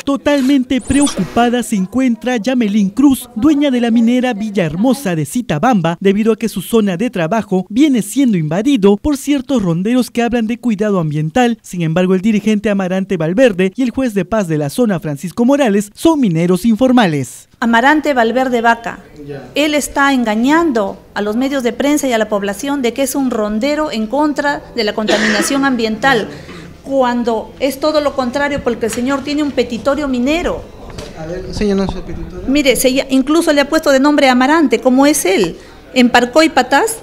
Totalmente preocupada se encuentra Yamelín Cruz, dueña de la minera Villahermosa de Zitabamba, debido a que su zona de trabajo viene siendo invadido por ciertos ronderos que hablan de cuidado ambiental. Sin embargo, el dirigente Amarante Valverde y el juez de paz de la zona, Francisco Morales, son mineros informales. Amarante Valverde Vaca, él está engañando a los medios de prensa y a la población de que es un rondero en contra de la contaminación ambiental, cuando es todo lo contrario, porque el señor tiene un petitorio minero. A ver, enséñanos el petitorio. Mire, incluso le ha puesto de nombre Amarante, como es él, en Parcoy Patás.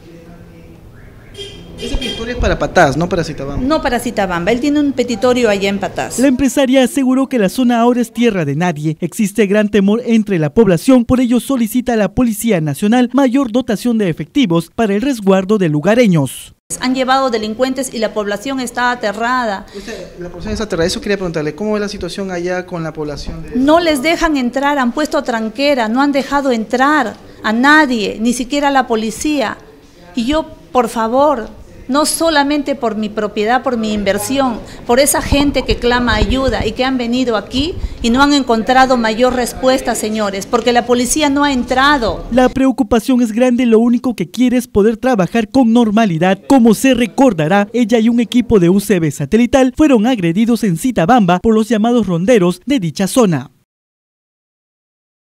Ese petitorio es para Patás, no para Zitabamba. No para Zitabamba, él tiene un petitorio allá en Patás. La empresaria aseguró que la zona ahora es tierra de nadie. Existe gran temor entre la población, por ello solicita a la Policía Nacional mayor dotación de efectivos para el resguardo de lugareños. Han llevado delincuentes y la población está aterrada. La población está aterrada. Eso quería preguntarle, ¿cómo es la situación allá con la población? No les dejan entrar, han puesto tranquera, no han dejado entrar a nadie, ni siquiera a la policía. Y yo, por favor, no solamente por mi propiedad, por mi inversión, por esa gente que clama ayuda y que han venido aquí y no han encontrado mayor respuesta, señores, porque la policía no ha entrado. La preocupación es grande, lo único que quiere es poder trabajar con normalidad. Como se recordará, ella y un equipo de UCB satelital fueron agredidos en Zitabamba por los llamados ronderos de dicha zona.